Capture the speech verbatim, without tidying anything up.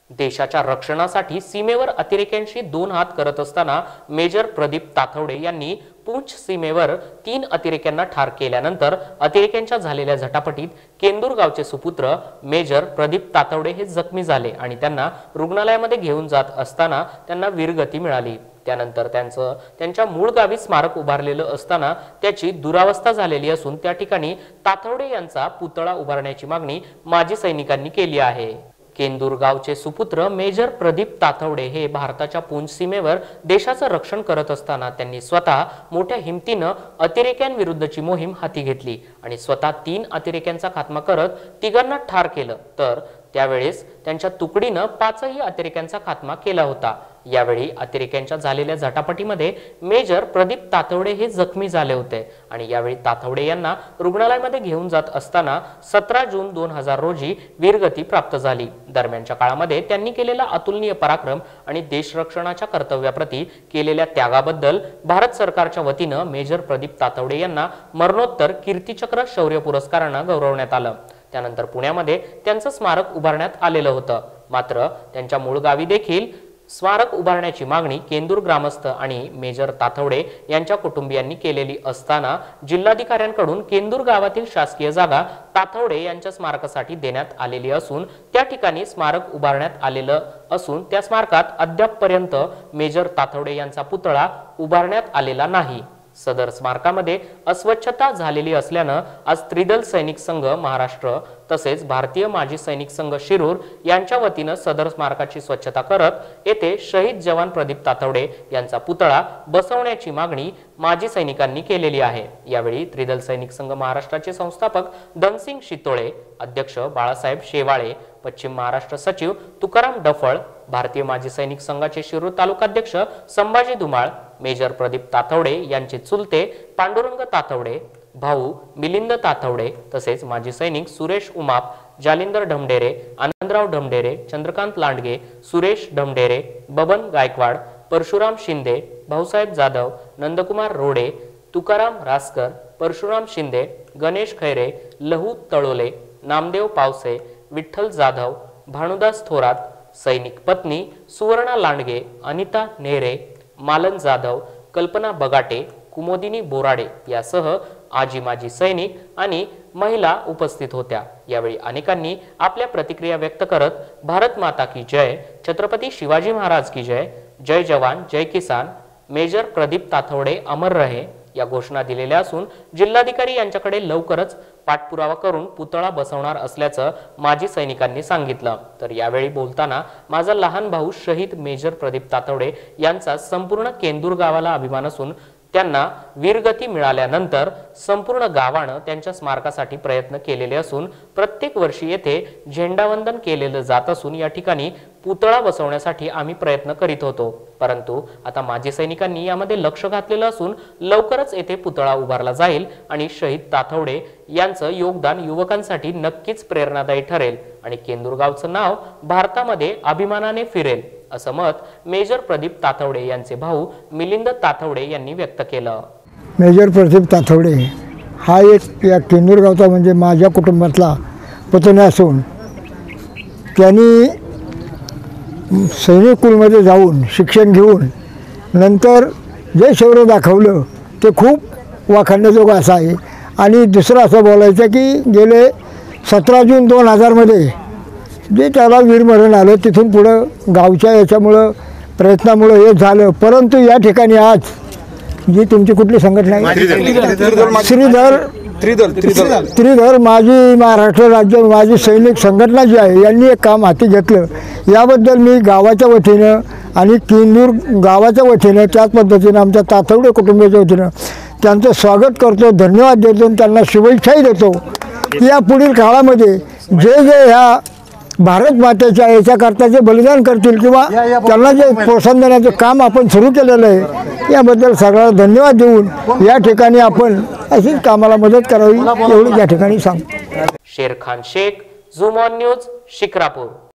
देशाच्या रक्षणासाठी सीमेवर अतिरेक्यांशी दोन हात करत असताना मेजर प्रदीप ताथवडे यांनी पूंछ सीमेवर तीन अतिरेक्यांना ठार केल्यानंतर अतिरेक्यांच्या झालेल्या झटापटीत केंदूर गावचे सुपुत्र मेजर प्रदीप ताथवडे हे जखमी झाले आणि त्यांना रुग्णालयामध्ये घेऊन जात असताना त्यांना वीरगती मिळाली। त्यानंतर त्यांचं त्यांच्या मूळ गावी स्मारक उभारलेलं असताना त्याची दुरावस्था झालेली असून त्या ठिकाणी ताथवडे यांचा पुतळा उभारण्याची मागणी माजी सैनिकांनी केली आहे। केंदूर गावचे सुपुत्र मेजर प्रदीप ताथवडे हे भारताच्या पूंछ सीमेवर देशाचं रक्षण करत असताना त्यांनी स्वतः मोठ्या हिमतीनं अतिरेक्यांविरुद्धची मोहीम हाती घेतली आणि स्वतः तीन अतिरेक्यांचा खात्मा करत तिघांना ठार केलं, तर त्यावेळेस त्यांच्या तुकडीनं पाचही अतिरेक्यांचा खात्मा केला होता। यावेळी अतिरेक्यांच्या झालेल्या झटापटीमध्ये मेजर प्रदीप ताथवडे हे जखमी झाले होते आणि यावेळी ताथवडे यांना रुग्णालयामध्ये घेऊन जात असताना सतरा जून दोन हजार रोजी वीरगती प्राप्त झाली। दरम्यानच्या काळामध्ये त्यांनी केलेला अतुलनीय पराक्रम आणि देशरक्षणाच्या कर्तव्याप्रती केलेल्या त्यागाबद्दल भारत सरकारच्या वतीनं मेजर प्रदीप ताथवडे यांना मरणोत्तर कीर्तिचक्र शौर्य पुरस्काराने गौरवण्यात आलं। त्यानंतर पुण्यामध्ये त्यांचं स्मारक उभारण्यात आलेलं होतं। मात्र त्यांच्या मूळ गावी देखील स्मारक उभारण्याची मागणी केंदूर ग्रामस्थ आणि मेजर ताथवडे यांच्या कुटुंबियांनी केलेली असताना जिल्हाधिकाऱ्यांकडून केंदूर गावातील शासकीय जागा ताथवडे यांच्या स्मारकासाठी देण्यात आलेली असून त्या ठिकाणी स्मारक उभारण्यात आलेलं असून त्या स्मारकात अद्यापपर्यंत मेजर ताथवडे यांचा पुतळा उभारण्यात आलेला नाही। सदर स्मारकामध्ये अस्वच्छता झालेली असल्यानं आज त्रिदल सैनिक संघ महाराष्ट्र तसेच भारतीय माजी सैनिक संघ शिरूर यांच्या वतीनं सदर स्मारकाची स्वच्छता करत येथे शहीद जवान प्रदीप ताथवडे यांचा पुतळा बसवण्याची मागणी माजी सैनिकांनी केलेली आहे। यावेळी त्रिदल सैनिक संघ महाराष्ट्राचे संस्थापक धनसिंग शितोळे, अध्यक्ष बाळासाहेब शेवाळे, पश्चिम महाराष्ट्र सचिव तुकाराम डफळ, भारतीय माजी सैनिक संघाचे शिरूर तालुकाध्यक्ष संभाजी धुमाळ, मेजर प्रदीप ताथवडे यांचे चुलते पांडुरंग ताथवडे, भाऊ मिलिंद ताथवडे तसेच माजी सैनिक सुरेश उमाप, जालिंदर ढमढेरे, आनंदराव ढमढेरे, चंद्रकांत लांडगे, सुरेश ढमढेरे, बबन गायकवाड, परशुराम शिंदे, भाऊसाहेब जाधव, नंदकुमार रोडे, तुकाराम रासकर, परशुराम शिंदे, गणेश खैरे, लहू तळोले, नामदेव पावसे, विठ्ठल जाधव, भानुदास थोरात, सैनिक पत्नी सुवर्णा लांडगे, अनिता नेहरे, मालन जाधव, कल्पना बगाटे, कुमोदिनी बोराडे यासह आजी माजी सैनिक आणि महिला उपस्थित होत्या। यावेळी अनेकांनी आपल्या प्रतिक्रिया व्यक्त करत भारत माता की जय, छत्रपती शिवाजी महाराज की जय, जय जवान जय किसान, मेजर प्रदीप ताथवडे अमर रहे या घोषणा दिलेल्या असून जिल्हाधिकारी यांच्याकडे लवकरच पाठपुरावा करून पुतळा बसवणार असल्याचं माजी सैनिकांनी सांगितलं। तर यावेळी बोलताना माझा लहान भाऊ शहीद मेजर प्रदीप ताथवडे यांचा संपूर्ण केंदूर गावाला अभिमान असून त्यांना वीरगती मिळाल्यानंतर संपूर्ण गावानं त्यांच्या स्मारकासाठी प्रयत्न केलेले असून प्रत्येक वर्षी येथे झेंडावंदन केलेलं जात असून या ठिकाणी पुतळा बसवण्यासाठी आम्ही प्रयत्न करीत होतो, परंतु आता माजी सैनिकांनी यामध्ये लक्ष घातलेलं असून लवकरच येथे पुतळा उभारला जाईल आणि शहीद ताथवडे यांचं योगदान युवकांसाठी नक्कीच प्रेरणादायी ठरेल आणि केंदूर गावचं नाव भारतामध्ये अभिमानाने फिरेल असं मत मेजर प्रदीप ताथवडे यांचे भाऊ मिलिंद ताथवडे यांनी व्यक्त केलं। मेजर प्रदीप ताथवडे हा एक या केंदूर गावचा म्हणजे माझ्या कुटुंबातला पुतण्या असून त्यांनी सैनिक स्कूलमध्ये जाऊन शिक्षण घेऊन नंतर जे शौर्य दाखवलं ते खूप वाखाणण्याजोगं असं आहे। आणि दुसरं असं बोलायचं की गेले सतरा जून दोन हजारमध्ये जे त्याला वीरमरण आलं तिथून पुढं गावच्या याच्यामुळं प्रयत्नामुळं हे झालं, परंतु या ठिकाणी आज जी तुमची कुठली संघटना आहे श्रीधर त्रिदल त्रिधर माजी महाराष्ट्र राज्य माजी सैनिक संघटना जी आहे यांनी एक काम हाती घेतलं। याबद्दल मी गावाच्या वतीनं आणि केंदूर गावाच्या वतीनं त्याच पद्धतीनं आमच्या ताथवडे कुटुंबाच्या वतीनं त्यांचं स्वागत करतो, धन्यवाद देतो, त्यांना शुभेच्छाही देतो की या पुढील काळामध्ये जे जे ह्या भारत मातेच्या याच्याकरता जे बलिदान करतील किंवा त्यांना जे प्रोत्साहन देण्याचं काम आपण सुरू केलेलं आहे याबद्दल सगळ्यांना धन्यवाद देऊन या ठिकाणी आपण अशीच कामाला मदत करावी एवढी या ठिकाणी सांगतो। Sher Khan Shaikh, Zoom on News, Shikrapur.